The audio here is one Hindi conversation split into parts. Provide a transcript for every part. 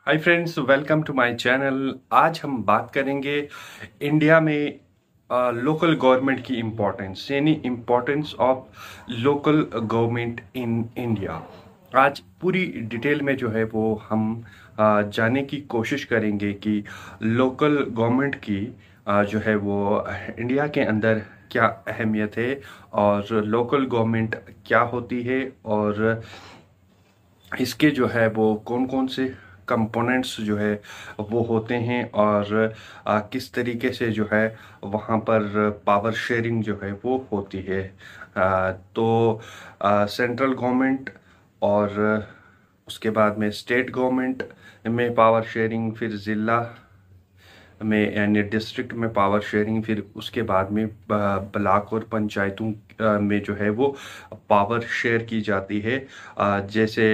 Hi friends, welcome to my channel. आज हम बात करेंगे इंडिया में लोकल गवर्नमेंट की इम्पोर्टेंस, यानी importance of local government in India. आज पूरी डिटेल में जो है वो हम जानने की कोशिश करेंगे कि लोकल गवर्नमेंट की जो है वो इंडिया के अंदर क्या अहमियत है और लोकल गवर्नमेंट क्या होती है और इसके जो है वो कौन कौन से कंपोनेंट्स जो है वो होते हैं और किस तरीके से जो है वहाँ पर पावर शेयरिंग जो है वो होती है। तो सेंट्रल गवर्नमेंट और उसके बाद में स्टेट गवर्नमेंट में पावर शेयरिंग, फिर ज़िला में यानी डिस्ट्रिक्ट में पावर शेयरिंग, फिर उसके बाद में ब्लॉक और पंचायतों में जो है वो पावर शेयर की जाती है। जैसे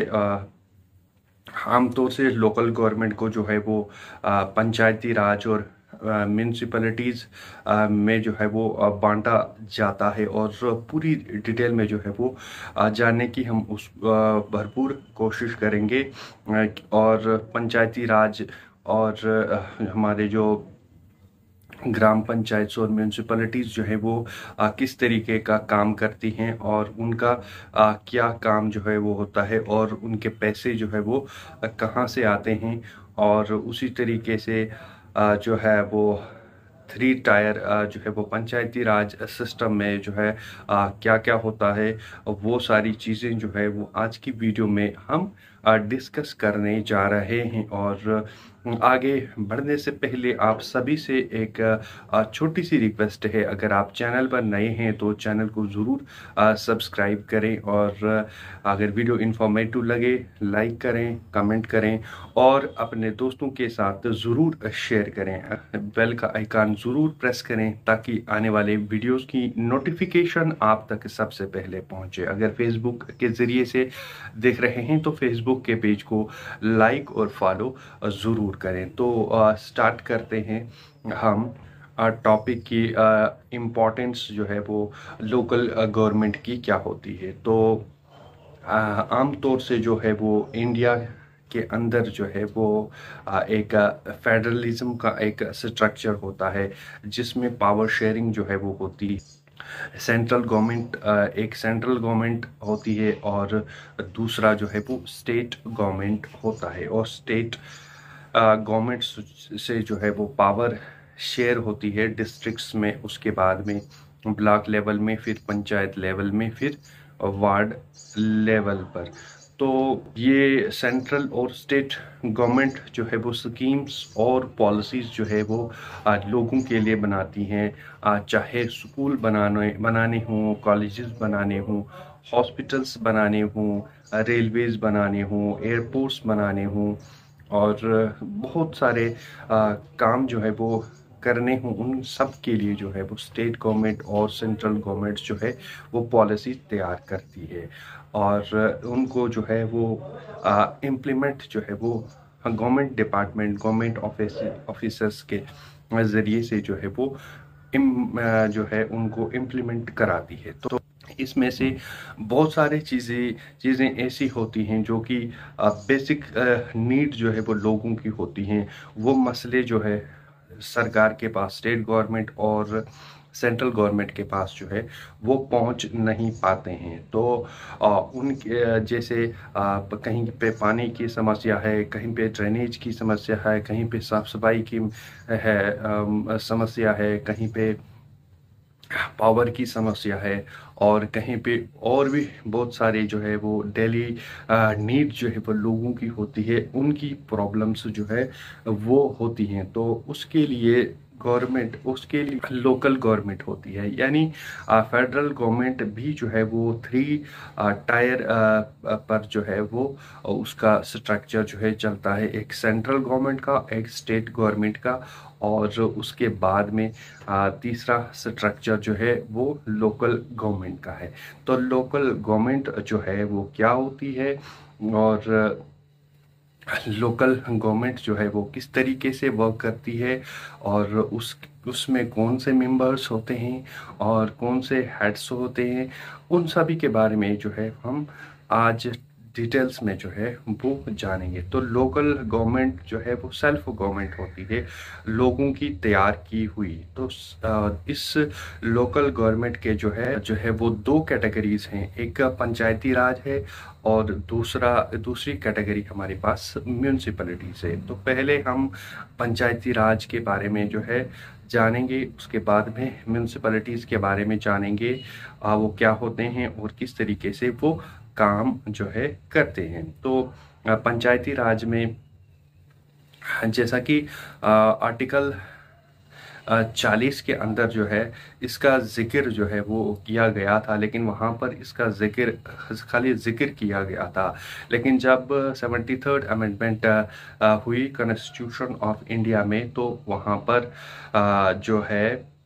आमतौर से लोकल गवर्नमेंट को जो है वो पंचायती राज और म्यूनसिपैलिटीज़ में जो है वो बांटा जाता है और पूरी डिटेल में जो है वो जानने की हम उस भरपूर कोशिश करेंगे। और पंचायती राज और हमारे जो ग्राम पंचायत और म्यूनसिपैलिटीज़ जो है वो किस तरीके का काम करती हैं और उनका क्या काम जो है वो होता है और उनके पैसे जो है वो कहाँ से आते हैं। और उसी तरीके से जो है वो थ्री टायर जो है वो पंचायती राज सिस्टम में जो है क्या क्या होता है, वो सारी चीज़ें जो है वो आज की वीडियो में हम डिस्कस करने जा रहे हैं। और आगे बढ़ने से पहले आप सभी से एक छोटी सी रिक्वेस्ट है, अगर आप चैनल पर नए हैं तो चैनल को ज़रूर सब्सक्राइब करें और अगर वीडियो इन्फॉर्मेटिव लगे लाइक करें, कमेंट करें और अपने दोस्तों के साथ ज़रूर शेयर करें। बेल का आइकन ज़रूर प्रेस करें ताकि आने वाले वीडियोस की नोटिफिकेशन आप तक सबसे पहले पहुंचे। अगर फेसबुक के ज़रिए से देख रहे हैं तो फेसबुक के पेज को लाइक और फॉलो ज़रूर करें। तो स्टार्ट करते हैं हम टॉपिक की इम्पोर्टेंस जो है वो लोकल गवर्नमेंट की क्या होती है। तो आम तौर से जो है वो इंडिया के अंदर जो है वो एक फेडरलिज्म का एक स्ट्रक्चर होता है जिसमें पावर शेयरिंग जो है वो होती है। सेंट्रल गवर्नमेंट एक सेंट्रल गवर्नमेंट होती है और दूसरा जो है वो स्टेट गवर्नमेंट होता है। और स्टेट गवर्नमेंट से जो है वो पावर शेयर होती है डिस्ट्रिक्ट्स में, उसके बाद में ब्लॉक लेवल में, फिर पंचायत लेवल में, फिर वार्ड लेवल पर। तो ये सेंट्रल और स्टेट गवर्नमेंट जो है वो स्कीम्स और पॉलिसीज़ जो है वो लोगों के लिए बनाती हैं। चाहे स्कूल बनाने हों, कॉलेजेस बनाने हों, हॉस्पिटल्स बनाने हों, रेलवेज़ बनाने हों, एयरपोर्ट्स बनाने हों और बहुत सारे काम जो है वो करने हों, उन सब के लिए जो है वो स्टेट गवर्नमेंट और सेंट्रल गवर्नमेंट जो है वो पॉलिसी तैयार करती है और उनको जो है वो इम्प्लीमेंट जो है वो गवर्नमेंट डिपार्टमेंट, गवर्नमेंट ऑफिसर्स के ज़रिए से जो है वो जो है उनको इम्प्लीमेंट कराती है। तो इसमें से बहुत सारे चीज़ें ऐसी होती हैं जो कि बेसिक नीड जो है वो लोगों की होती हैं। वो मसले जो है सरकार के पास, स्टेट गवर्नमेंट और सेंट्रल गवर्नमेंट के पास जो है वो पहुंच नहीं पाते हैं। तो उनके जैसे कहीं पे पानी की समस्या है, कहीं पे ड्रेनेज की समस्या है, कहीं पे साफ सफाई की है समस्या है, कहीं पे पावर की समस्या है और कहीं पे और भी बहुत सारे जो है वो डेली नीड जो है वो लोगों की होती है, उनकी प्रॉब्लम्स जो है वो होती हैं। तो उसके लिए गवर्नमेंट, उसके लिए लोकल गवर्नमेंट होती है, यानी फेडरल गवर्नमेंट भी जो है वो थ्री टायर पर जो है वो उसका स्ट्रक्चर जो है चलता है। एक सेंट्रल गवर्नमेंट का, एक स्टेट गवर्नमेंट का और उसके बाद में तीसरा स्ट्रक्चर जो है वो लोकल गवर्नमेंट का है। तो लोकल गवर्नमेंट जो है वो क्या होती है और लोकल गवर्नमेंट जो है वो किस तरीके से वर्क करती है और उसमें कौन से मेंबर्स होते हैं और कौन से हेड्स होते हैं, उन सभी के बारे में जो है हम आज डिटेल्स में जो है वो जानेंगे। तो लोकल गवर्नमेंट जो है वो सेल्फ गवर्नमेंट होती है, लोगों की तैयार की हुई। तो इस लोकल गवर्नमेंट के जो है वो दो कैटेगरीज हैं, एक पंचायती राज है और दूसरी कैटेगरी हमारे पास म्यूनसिपैलिटीज है। तो पहले हम पंचायती राज के बारे में जो है जानेंगे, उसके बाद में म्यूनसिपैलिटीज़ के बारे में जानेंगे, वो क्या होते हैं और किस तरीके से वो काम जो है करते हैं। तो पंचायती राज में जैसा कि आर्टिकल 40 के अंदर जो है इसका जिक्र जो है वो किया गया था, लेकिन वहाँ पर इसका जिक्र खाली जिक्र किया गया था। लेकिन जब 73rd अमेंडमेंट हुई कॉन्स्टिट्यूशन ऑफ इंडिया में, तो वहाँ पर जो है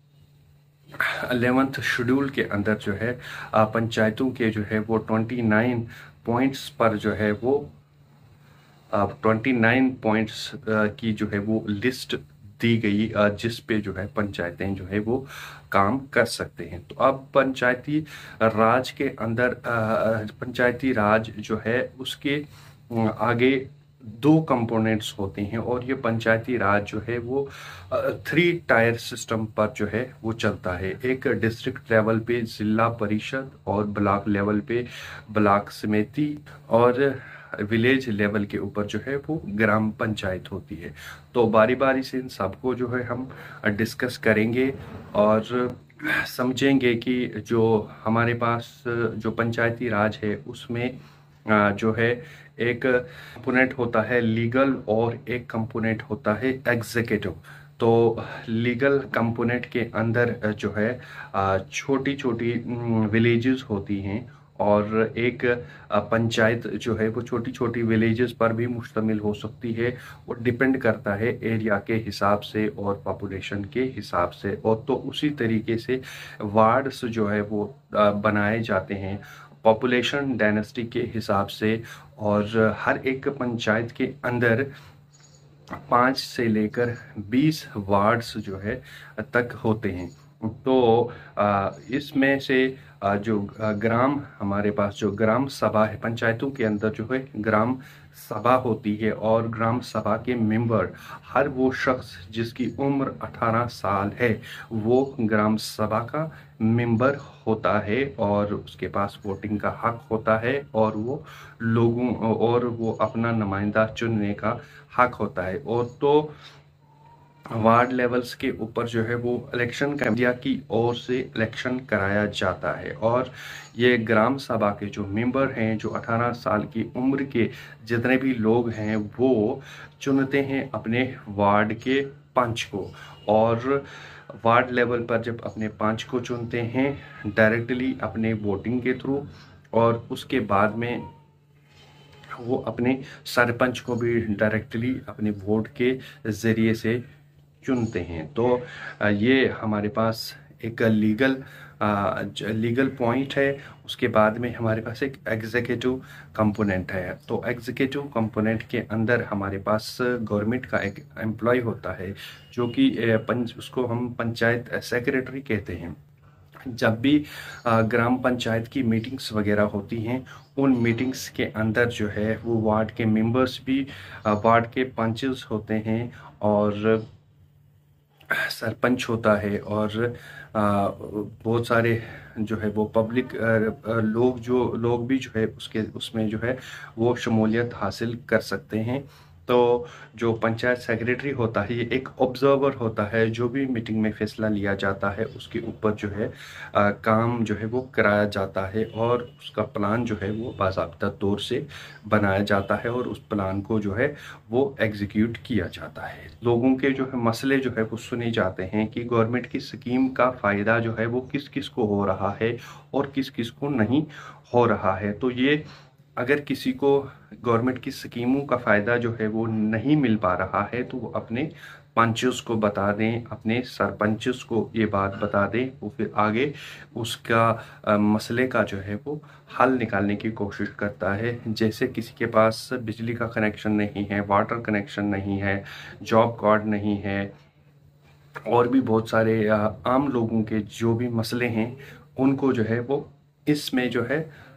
11th शेड्यूल के अंदर जो है पंचायतों के जो है वो 29 पॉइंट्स पर जो है वो 29 पॉइंट्स की जो है वो लिस्ट दी गई, जिस पे जो है पंचायतें जो है वो काम कर सकते हैं। तो अब पंचायती राज के अंदर पंचायती राज जो है उसके आगे दो कंपोनेंट्स होते हैं, और ये पंचायती राज जो है वो 3 टायर सिस्टम पर जो है वो चलता है। एक डिस्ट्रिक्ट लेवल पे जिला परिषद, और ब्लॉक लेवल पे ब्लॉक समिति, और विलेज लेवल के ऊपर जो है वो ग्राम पंचायत होती है। तो बारी बारी से इन सबको जो है हम डिस्कस करेंगे और समझेंगे कि जो हमारे पास जो पंचायती राज है उसमें जो है एक कंपोनेंट होता है लीगल और एक कंपोनेंट होता है एग्जीक्यूटिव। तो लीगल कंपोनेंट के अंदर जो है छोटी छोटी विलेजेस होती हैं, और एक पंचायत जो है वो छोटी छोटी विलेजेस पर भी मुश्तमिल हो सकती है। वो डिपेंड करता है एरिया के हिसाब से और पॉपुलेशन के हिसाब से। और तो उसी तरीके से वार्ड्स जो है वो बनाए जाते हैं पॉपुलेशन डेंसिटी के हिसाब से, और हर एक पंचायत के अंदर 5 से लेकर 20 वार्ड्स जो है तक होते हैं। तो इसमें से जो ग्राम हमारे पास जो ग्राम सभा है, पंचायतों के अंदर जो है ग्राम सभा होती है, और ग्राम सभा के मेंबर हर वो शख्स जिसकी उम्र 18 साल है वो ग्राम सभा का मेंबर होता है, और उसके पास वोटिंग का हक होता है, और वो अपना नुमाइंदा चुनने का हक होता है। और तो वार्ड लेवल्स के ऊपर जो है वो इलेक्शन इंडिया की ओर से इलेक्शन कराया जाता है, और ये ग्राम सभा के जो मेंबर हैं, जो 18 साल की उम्र के जितने भी लोग हैं, वो चुनते हैं अपने वार्ड के पंच को। और वार्ड लेवल पर जब अपने पंच को चुनते हैं डायरेक्टली अपने वोटिंग के थ्रू, और उसके बाद में वो अपने सरपंच को भी डायरेक्टली अपने वोट के ज़रिए से चुनते हैं। तो ये हमारे पास एक लीगल पॉइंट है। उसके बाद में हमारे पास एक एग्जीक्यूटिव कंपोनेंट है। तो एग्जीक्यूटिव कंपोनेंट के अंदर हमारे पास गवर्नमेंट का एक एम्प्लॉय होता है, जो कि उसको हम पंचायत सेक्रेटरी कहते हैं। जब भी ग्राम पंचायत की मीटिंग्स वगैरह होती हैं, उन मीटिंग्स के अंदर जो है वो वार्ड के मेंबर्स भी वार्ड के पंचेस होते हैं, और सरपंच होता है, और बहुत सारे जो है वो पब्लिक लोग भी जो है उसमें जो है वो शमूलियत हासिल कर सकते हैं। तो जो पंचायत सेक्रेटरी होता है ये एक ऑब्जर्वर होता है, जो भी मीटिंग में फैसला लिया जाता है उसके ऊपर जो है काम जो है वो कराया जाता है, और उसका प्लान जो है वो बाकायदा तौर से बनाया जाता है, और उस प्लान को जो है वो एग्जीक्यूट किया जाता है। लोगों के जो है मसले जो है वो सुने जाते हैं कि गवर्नमेंट की स्कीम का फ़ायदा जो है वो किस किस को हो रहा है और किस किस को नहीं हो रहा है। तो ये अगर किसी को गवर्नमेंट की स्कीमों का फ़ायदा जो है वो नहीं मिल पा रहा है, तो वो अपने पंचेस को बता दें, अपने सरपंचेस को ये बात बता दें, वो फिर आगे उसका मसले का जो है वो हल निकालने की कोशिश करता है। जैसे किसी के पास बिजली का कनेक्शन नहीं है, वाटर कनेक्शन नहीं है, जॉब कार्ड नहीं है, और भी बहुत सारे आम लोगों के जो भी मसले हैं उनको जो है वो इसमें जो है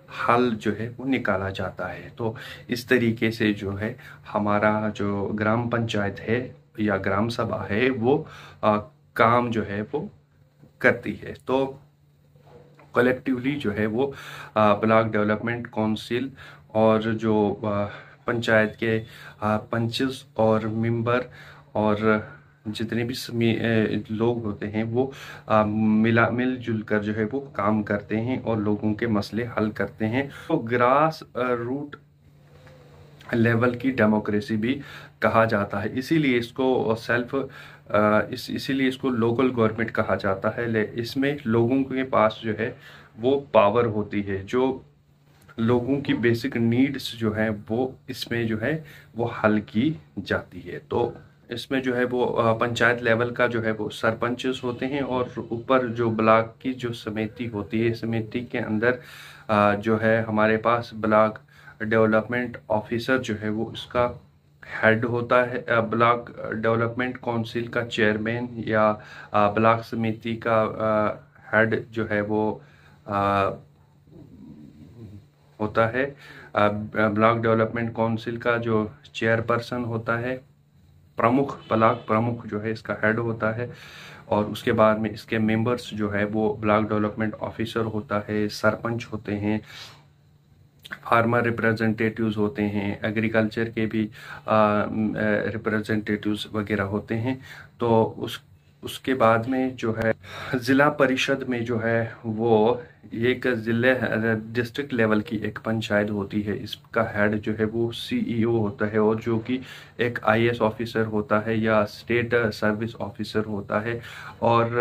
हल जो है वो निकाला जाता है। तो इस तरीके से जो है हमारा जो ग्राम पंचायत है या ग्राम सभा है वो काम जो है वो करती है। तो कलेक्टिवली जो है वो ब्लॉक डेवलपमेंट काउंसिल और जो पंचायत के पंचेस और मेंबर और जितने भी लोग होते हैं वो मिलजुल कर जो है वो काम करते हैं और लोगों के मसले हल करते हैं। तो ग्रास रूट लेवल की डेमोक्रेसी भी कहा जाता है, इसीलिए इसको इसीलिए इसको लोकल गवर्नमेंट कहा जाता है। इसमें लोगों के पास जो है वो पावर होती है, जो लोगों की बेसिक नीड्स जो है वो इसमें जो है वो हल की जाती है। तो इसमें जो है वो पंचायत लेवल का जो है वो सरपंचेस होते हैं और ऊपर जो ब्लॉक की जो समिति होती है, समिति के अंदर जो है हमारे पास ब्लॉक डेवलपमेंट ऑफिसर जो है वो उसका हेड होता है। ब्लॉक डेवलपमेंट काउंसिल का चेयरमैन या ब्लॉक समिति का हेड जो है वो होता है। ब्लॉक डेवलपमेंट काउंसिल का जो चेयरपर्सन होता है, प्रमुख, ब्लॉक प्रमुख जो है इसका हेड होता है। और उसके बाद में इसके मेंबर्स जो है वो ब्लॉक डेवलपमेंट ऑफिसर होता है, सरपंच होते हैं, फार्मर रिप्रेजेंटेटिव्स होते हैं, एग्रीकल्चर के भी रिप्रेजेंटेटिव्स वगैरह होते हैं। तो उसके बाद में जो है ज़िला परिषद में जो है वो एक ज़िले डिस्ट्रिक्ट लेवल की एक पंचायत होती है। इसका हेड जो है वो CEO होता है और जो कि एक IAS ऑफिसर होता है या स्टेट सर्विस ऑफिसर होता है। और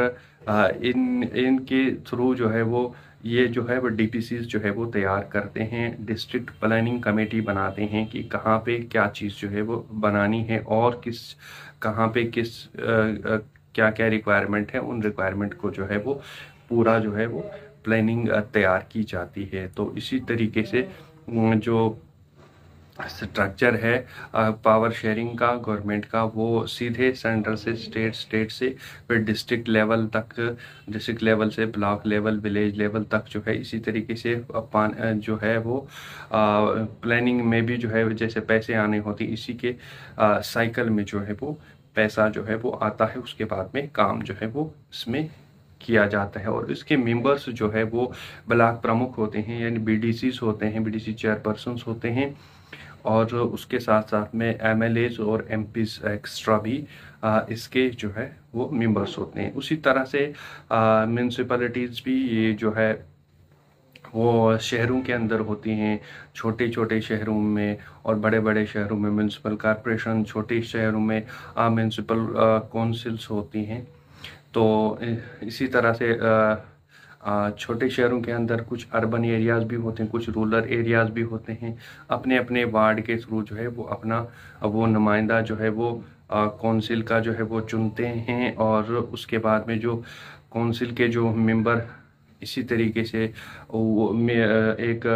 इनके थ्रू जो है वो ये जो है वो DPCs जो है वो तैयार करते हैं, डिस्ट्रिक्ट प्लानिंग कमेटी बनाते हैं कि कहाँ पे क्या चीज़ जो है वो बनानी है और कहाँ पे क्या क्या रिक्वायरमेंट है, उन रिक्वायरमेंट को जो है वो पूरा जो है वो प्लानिंग तैयार की जाती है। तो इसी तरीके से जो स्ट्रक्चर है पावर शेयरिंग का गवर्नमेंट का, वो सीधे सेंटर से स्टेट से फिर डिस्ट्रिक्ट लेवल तक, डिस्ट्रिक्ट लेवल से ब्लॉक लेवल, विलेज लेवल तक जो है इसी तरीके से जो है वो प्लानिंग में भी जो है जैसे पैसे आने होते इसी के साइकिल में जो है वो पैसा जो है वो आता है। उसके बाद में काम जो है वो इसमें किया जाता है। और इसके मेंबर्स जो है वो ब्लॉक प्रमुख होते हैं यानी BDCs होते हैं, BDC चेयरपर्सन होते हैं। और उसके साथ साथ में MLAs और MPs एक्स्ट्रा भी इसके जो है वो मेंबर्स होते हैं। उसी तरह से म्यूनसिपैलिटीज़ भी ये जो है वो शहरों के अंदर होती हैं, छोटे छोटे शहरों में और बड़े बड़े शहरों में म्यूनसिपल कॉरपोरेशन, छोटे शहरों में म्यूनसिपल काउंसिल्स होती हैं। तो इसी तरह से छोटे शहरों के अंदर कुछ अर्बन एरियाज़ भी होते हैं, कुछ रूरल एरियाज़ भी होते हैं। अपने अपने वार्ड के थ्रू जो है वो अपना वो नुमाइंदा जो है वो काउंसिल का जो है वो चुनते हैं। और उसके बाद में जो काउंसिल के जो मेंबर इसी तरीके से वो एक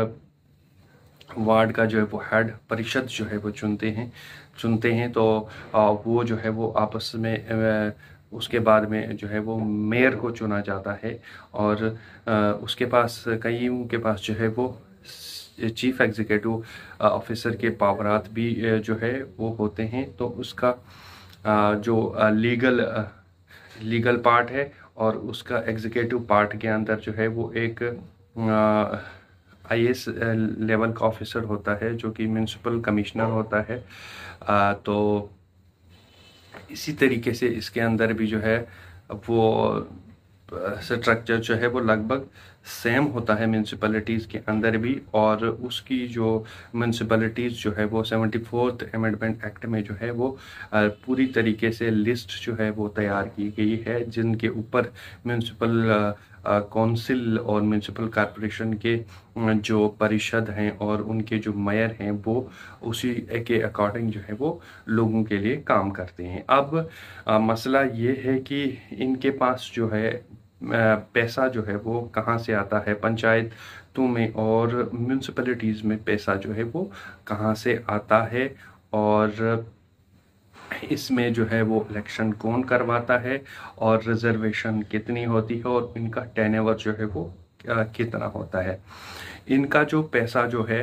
वार्ड का जो है वो हेड परिषद जो है वो चुनते हैं। तो वो जो है वो आपस में उसके बाद में जो है वो मेयर को चुना जाता है। और उसके पास कईयों के पास जो है वो चीफ एग्जीक्यूटिव ऑफिसर के पावरात भी जो है वो होते हैं। तो उसका जो लीगल पार्ट है और उसका एग्जीक्यूटिव पार्ट के अंदर जो है वो एक IAS लेवल का ऑफिसर होता है जो कि म्यूनसिपल कमिश्नर होता है। तो इसी तरीके से इसके अंदर भी जो है वो स्ट्रक्चर जो है वो लगभग सेम होता है म्यूनसिपैलिटीज़ के अंदर भी। और उसकी जो म्यूनसिपैलिटीज़ जो है वो 74th अमेंडमेंट एक्ट में जो है वो पूरी तरीके से लिस्ट जो है वो तैयार की गई है, जिनके ऊपर म्यूनसिपल काउंसिल और म्यूनसिपल कॉरपोरेशन के जो परिषद हैं और उनके जो मेयर हैं वो उसी के अकॉर्डिंग जो है वो लोगों के लिए काम करते हैं। अब मसला ये है कि इनके पास जो है पैसा जो है वो कहाँ से आता है, पंचायतों में और म्यूनसिपैलिटीज़ में पैसा जो है वो कहाँ से आता है, और इसमें जो है वो इलेक्शन कौन करवाता है, और रिजर्वेशन कितनी होती है, और इनका टेन्योर जो है वो कितना होता है। इनका जो पैसा जो है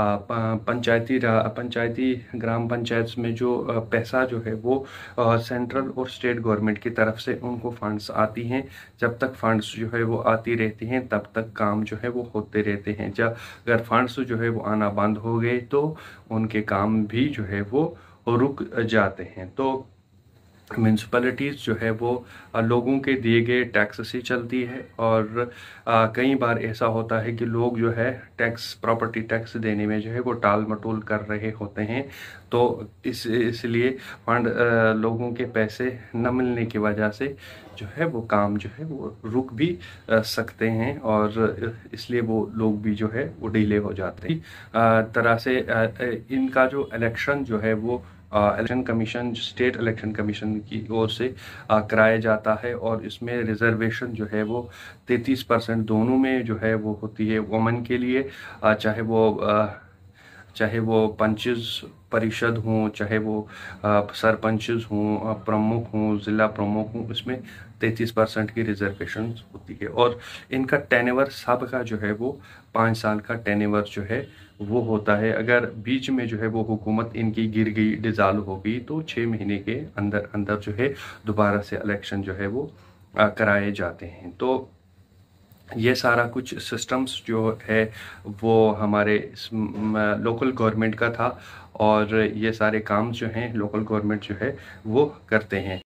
पंचायती ग्राम पंचायत में जो पैसा जो है वो सेंट्रल और स्टेट गवर्नमेंट की तरफ से उनको फंड्स आती हैं। जब तक फंड्स जो है वो आती रहती हैं तब तक काम जो है वो होते रहते हैं। जब अगर फंड्स जो है वो आना बंद हो गए तो उनके काम भी जो है वो रुक जाते हैं। तो म्यूनसिपैलिटीज़ जो है वो लोगों के दिए गए टैक्स से चलती है, और कई बार ऐसा होता है कि लोग जो है प्रॉपर्टी टैक्स देने में जो है वो टाल मटोल कर रहे होते हैं। तो इसलिए फंड लोगों के पैसे न मिलने की वजह से जो है वो काम जो है वो रुक भी सकते हैं, और इसलिए वो लोग भी जो है वो डिले हो जाते हैं। तरह से इनका जो इलेक्शन जो है वो election commission, state election commission की ओर से कराया जाता है, और इसमें रिजर्वेशन जो है वो 33% दोनों में जो है वो होती है वुमेन के लिए। चाहे वो पंचेस परिषद हों, चाहे वो सरपंचेस हों, प्रमुख हों, ज़िला प्रमुख हों, इसमें 33% की रिजर्वेशन होती है। और इनका टेन्योर सबका जो है वो 5 साल का टेन्योर जो है वो होता है। अगर बीच में जो है वो हुकूमत इनकी गिर गई, डिसॉल्व हो गई, तो 6 महीने के अंदर अंदर जो है दोबारा से इलेक्शन जो है वो कराए जाते हैं। तो ये सारा कुछ सिस्टम्स जो है वो हमारे लोकल गवर्नमेंट का था, और ये सारे काम जो हैं लोकल गवर्नमेंट जो है वो करते हैं।